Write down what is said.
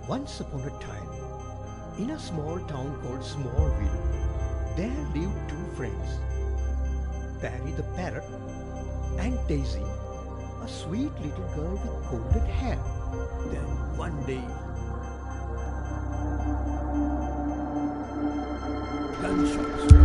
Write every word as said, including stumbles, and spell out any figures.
Once upon a time, in a small town called Smallville, there lived two friends, Barry the parrot and Daisy, a sweet little girl with golden hair. Then one day, gunshots